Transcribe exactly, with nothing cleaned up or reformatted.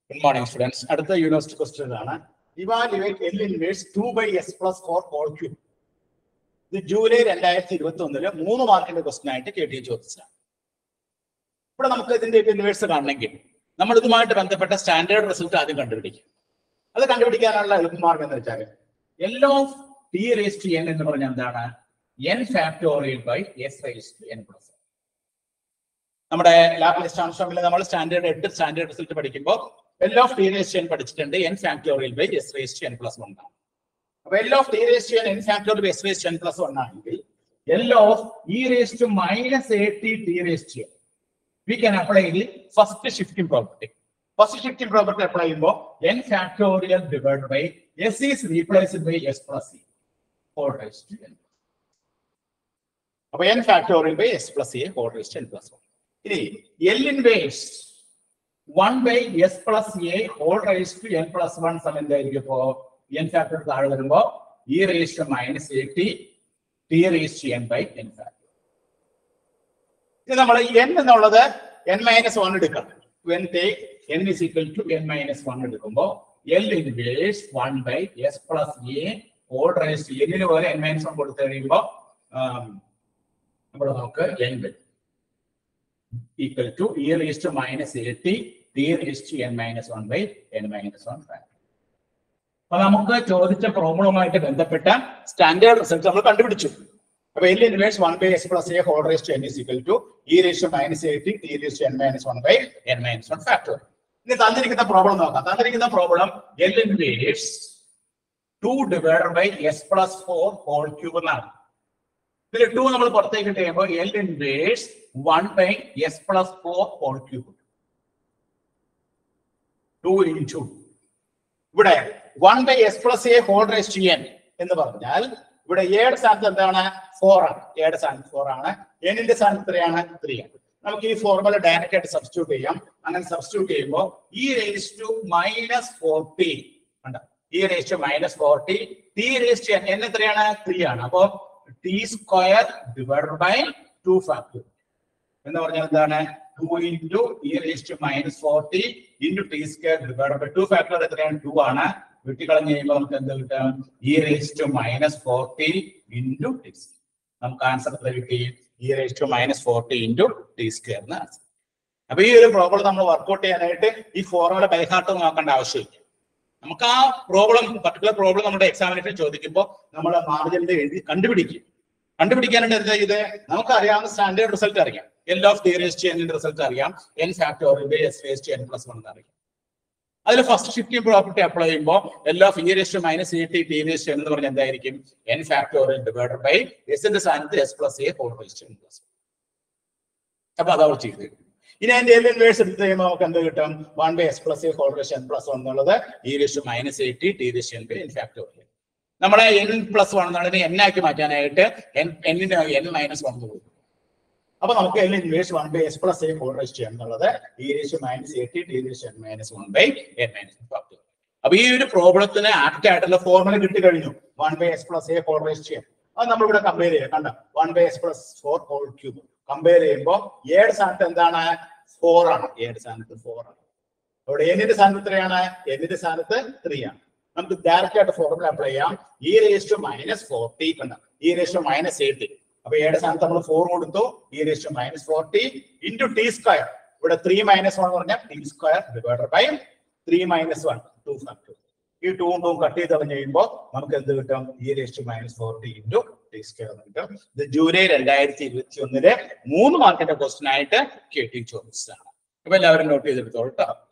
Good morning, students. അടുത്ത university question ആണ്. Evaluate L inverse two by s plus four whole cube. ഇത് July രണ്ടായിരത്തി ഇരുപത്തി ഒന്നില് മൂന്ന് മാർക്കിന്റെ ക്വസ്റ്റ്യൻ ആയിട്ട് കെ ടി ചോദിച്ചതാണ്. ഇവിടെ നമുക്ക് ഇതിന്റെ ഇൻവേഴ്സ് കാണണമെങ്കിൽ നമ്മൾ ഇതുമായിട്ട് ബന്ധപ്പെട്ട സ്റ്റാൻഡേർഡ് റിസൾട്ട് ആദ്യം കണ്ടുപിടിക്കും. അത് കണ്ടുപിടിക്കാനുള്ള എളുപ്പമാർഗം എന്ന് വെച്ചാൽ L of t raise to n എന്ന് പറഞ്ഞാൽ എന്താണ്? N factorial by s raise to n plus. നമ്മുടെ ലാപ്ലേസ് ട്രാൻസ്ഫോമിൽ നമ്മൾ സ്റ്റാൻഡേർഡ് എട്ട് സ്റ്റാൻഡേർഡ് റിസൾട്ട് പഠിക്കുമ്പോൾ L of t raise to n പഠിച്ചിട്ടുണ്ട്. N factorial by s raise to n plus one ആണ്. അപ്പൊ L of t raise to n n factorial by s raise to n plus one ആണെങ്കിൽ L of e raise to minus a t t raise to n we can apply the first shifting property. First shifting property apply ചെയ്യുമ്പോൾ n factorial divided by s is replaced by s plus e whole raised to n. അപ്പോൾ n factorial by s plus e whole raised to n plus one. ഇനി l inverse one by s plus a whole raised to n plus one സമം എന്തായിരിക്കും? ഇപ്പോൾ n factorial താഴെ വരുമ്പോൾ e raised to minus at t raised to n by n factorial. നമ്മൾ n എന്നുള്ളത് n minus one എടുക്കാം. when take n is equal to n minus one എടുക്കുമ്പോൾ l inverse one by s plus a whole raised to n ന് പോലെ n minus one കൊടുത്തു കഴിയുമ്പോൾ ഇവിടെ നമുക്ക് n വരും equal to e raised to minus at t raised to n minus one by n minus വൺ factor. അപ്പൊ നമുക്ക് ചോദിച്ച പ്രോബ്ലവുമായിട്ട് ബന്ധപ്പെട്ട സ്റ്റാൻഡേർഡ് റിസൾട്ട് നമ്മൾ കണ്ടുപിടിച്ചു. അപ്പൊ L inverse one by s plus a whole raised to n is equal to e raised to minus at t raised to n minus one by n minus one factor. ഇനി തന്നിരിക്കുന്ന problem നോക്കാം. തന്നിരിക്കുന്ന problem L inverse two divided by s plus four whole cube എന്നാണ്. ഇതിൽ two നമ്മൾ പുറത്തേക്ക് ചെയ്യുമ്പോൾ L inverse one by s plus four whole cube. two into ഇവിടെ one by s plus a whole raised to n എന്ന് പറഞ്ഞാൽ ഇവിടെ ഏഴ് സ്ഥാനത്ത് എന്താണ്? ഫോർ ആണ്. ഏഴ് സ്ഥാനത്ത് ഫോർ ആണ്. എന്നിന്റെ സ്ഥാനത്ത് എത്രയാണ്? ത്രീ ആണ്. നമുക്ക് ഈ ഫോർമുല ഡയറക്റ്റ് ആയിട്ട് സബ്സ്റ്റിറ്റ്യൂട്ട് ചെയ്യാം. അങ്ങനെ സബ്സ്റ്റിറ്റ്യൂട്ട് ചെയ്യുമ്പോൾ e raise to minus forty ഉണ്ട്. E raise to minus forty t raise to n എത്രയാണ്? ത്രീ ആണ്. അപ്പോ t square divide by two factor എന്ന് പറഞ്ഞാൽ എന്താണ്? Two into e raise to minus forty into t square divide by two factor എത്രയാണ്? Two ആണ്. വെട്ടിക്കളഞ്ഞ് കഴിയുമ്പോൾ നമുക്ക് എന്ത് കിട്ടാം? E raise to minus forty into t square. നമുക്ക് ആൻസർ എത്ര കിട്ടി? E raise to minus forty into t square എന്ന ആൻസർ. അപ്പൊ ഈ ഒരു പ്രോബ്ലം നമ്മൾ വർക്ക്ഔട്ട് ചെയ്യാനായിട്ട് ഈ ഫോർമുല ബൈഹാർട്ട് നോക്കേണ്ട ആവശ്യമില്ല. നമുക്ക് ആ പ്രോബ്ലം പർട്ടിക്കുലർ പ്രോബ്ലം നമ്മുടെ എക്സാമിനേഷൻ ചോദിക്കുമ്പോൾ നമ്മൾ മാർജിനിൽ എഴുതി കണ്ടുപിടിക്കും. കണ്ടുപിടിക്കാനായിട്ട് എന്താ ഇത്? നമുക്ക് അറിയാവുന്ന സ്റ്റാൻഡേർഡ് റിസൾട്ട് അറിയാം. L of t raise to n result അറിയാം. N factorial by s raise to n plus one എന്ന് അറിയാം. അതിൽ ഫസ്റ്റ് ഷിഫ്റ്റിംഗ് പ്രോപ്പർട്ടി അപ്ലൈ ചെയ്യുമ്പോൾ L of e raise to minus a t t raise to എന്ന് പറഞ്ഞാൽ എന്തായിരിക്കും? N factorial divided by എസിന്റെ സ്ഥാനത്ത് s plus a whole raise to n plus. അപ്പൊ അതവർ ചെയ്ത് ഇനി അതിന്റെ എൽ ഇൻവേഴ്സ് എടുത്ത് കഴിയുമ്പോൾ നമുക്ക് എന്ത് കിട്ടും? One by s plus a whole raise to n plus one എന്നുള്ളത് e raise to minus a t t raise to n by n factorial. നമ്മളെ എൻ പ്ലസ് വൺ എന്നുള്ളതിനെ എൻ ആക്കി മാറ്റാനായിട്ട് എൻ എന്നിന് എൻ മൈനസ് വൺ കൊടുക്കും. അപ്പൊ നമുക്ക് L inverse one by s plus a whole raised to n എന്നുള്ളത് e raised to minus at t raised to n minus one by n minus one factor. അപ്പൊ ഈ ഒരു പ്രോബ്ലത്തിന് apt ആയിട്ടുള്ള formula കിട്ടി കഴിഞ്ഞു. one by s plus a whole raised to n. അത് നമ്മൾ ഇവിടെ കമ്പയർ ചെയ്യാം. കണ്ടോ? one by s plus four whole cube compare ചെയ്യുമ്പോൾ ഏഴ് സ്ഥാനത്ത് എന്താണ്? ഫോർ ആണ്. ഏഴ് സ്ഥാനത്ത് ഫോർ ആണ്. അവിടെ എന്നിന്റെ സ്ഥാനത്ത് എത്രയാണ്? എന്നിന്റെ സ്ഥാനത്ത് ത്രീ ആണ്. നമുക്ക് ഡയറക്റ്റ് ആയിട്ട് ഫോർമുല അപ്ലൈ ചെയ്യാം. e raised to minus forty കണ്ടോ? e raised to minus eighty. അപ്പൊ ഏഴ് സ്ഥാനത്ത് നമ്മൾ ഫോർ കൊടുത്തു. E raise to minus forty into t square. ഇവിടെ ത്രീ മൈനസ് വൺ പറഞ്ഞാൽ t square divided by three minus one two factor. ഈ ടൂവും ടൂവും കട്ട് ചെയ്ത് കളഞ്ഞ് കഴിയുമ്പോൾ നമുക്ക് എന്ത് കിട്ടും? E raise to minus forty into t square എന്ന് കിട്ടും. ഇത് ജൂലൈ രണ്ടായിരത്തി ഇരുപത്തി ഒന്നിലെ മൂന്ന് മാർക്കിന്റെ ക്വസ്റ്റ്യൻ ആയിട്ട് കേട്ടി ചോദിച്ചതാണ്. അപ്പൊ എല്ലാവരും നോട്ട് ചെയ്തെടുത്തോളൂ കേട്ടോ.